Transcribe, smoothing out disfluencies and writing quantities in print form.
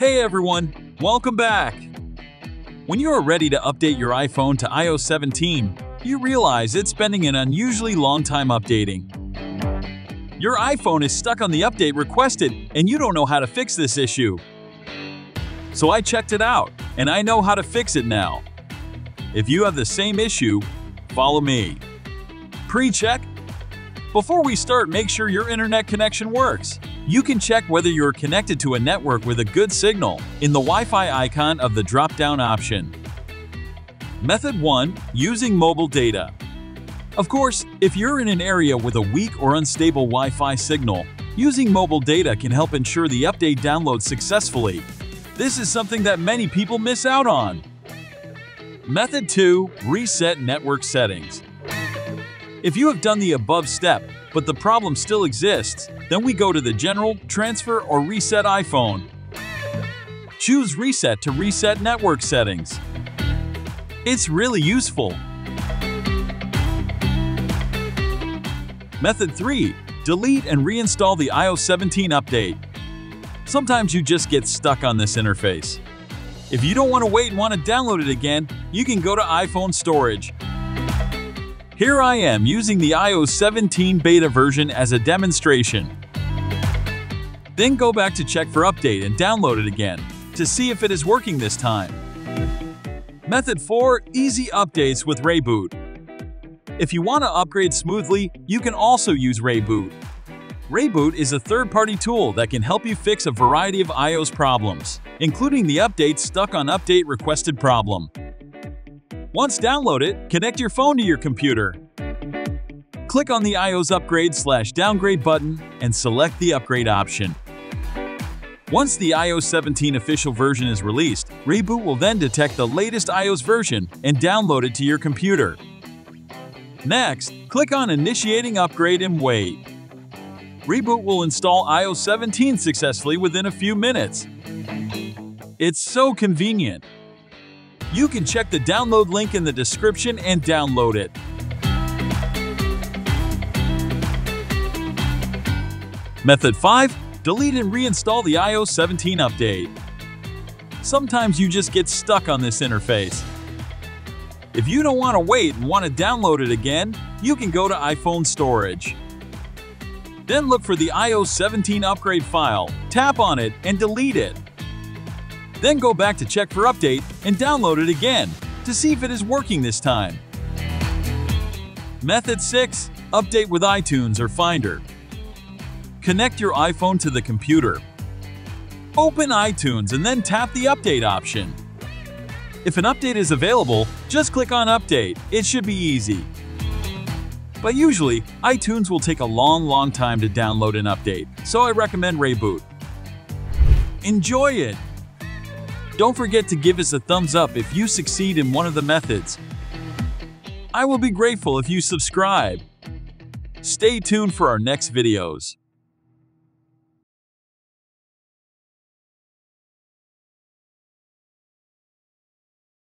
Hey everyone, welcome back! When you are ready to update your iPhone to iOS 17, you realize it's spending an unusually long time updating. Your iPhone is stuck on the update requested and you don't know how to fix this issue. So I checked it out, and I know how to fix it now. If you have the same issue, follow me. Pre-check. Before we start, make sure your internet connection works. You can check whether you're connected to a network with a good signal in the Wi-Fi icon of the drop-down option. Method 1. Using mobile data. Of course, if you're in an area with a weak or unstable Wi-Fi signal, using mobile data can help ensure the update downloads successfully. This is something that many people miss out on. Method 2. Reset network settings. If you have done the above step, but the problem still exists, then we go to the General, Transfer, or Reset iPhone. Choose Reset to reset network settings. It's really useful. Method 3. Delete and reinstall the iOS 17 update. Sometimes you just get stuck on this interface. If you don't want to wait and want to download it again, you can go to iPhone Storage. Here I am using the iOS 17 beta version as a demonstration. Then go back to check for update and download it again to see if it is working this time. Method 4. Easy updates with Rayboot. If you want to upgrade smoothly, you can also use Rayboot. Rayboot is a third-party tool that can help you fix a variety of iOS problems, including the update stuck on update requested problem. Once downloaded, connect your phone to your computer. Click on the iOS upgrade/downgrade button and select the upgrade option. Once the iOS 17 official version is released, Rayboot will then detect the latest iOS version and download it to your computer. Next, click on Initiating Upgrade and wait. Rayboot will install iOS 17 successfully within a few minutes. It's so convenient. You can check the download link in the description and download it. Method 5. Delete and reinstall the iOS 17 update. Sometimes you just get stuck on this interface. If you don't want to wait and want to download it again, you can go to iPhone Storage. Then look for the iOS 17 upgrade file, tap on it, and delete it. Then go back to check for update and download it again to see if it is working this time. Method 6. Update with iTunes or Finder. Connect your iPhone to the computer. Open iTunes and then tap the update option. If an update is available, just click on Update. It should be easy. But usually, iTunes will take a long time to download an update, so I recommend Rayboot. Enjoy it! Don't forget to give us a thumbs up if you succeed in one of the methods. I will be grateful if you subscribe. Stay tuned for our next videos.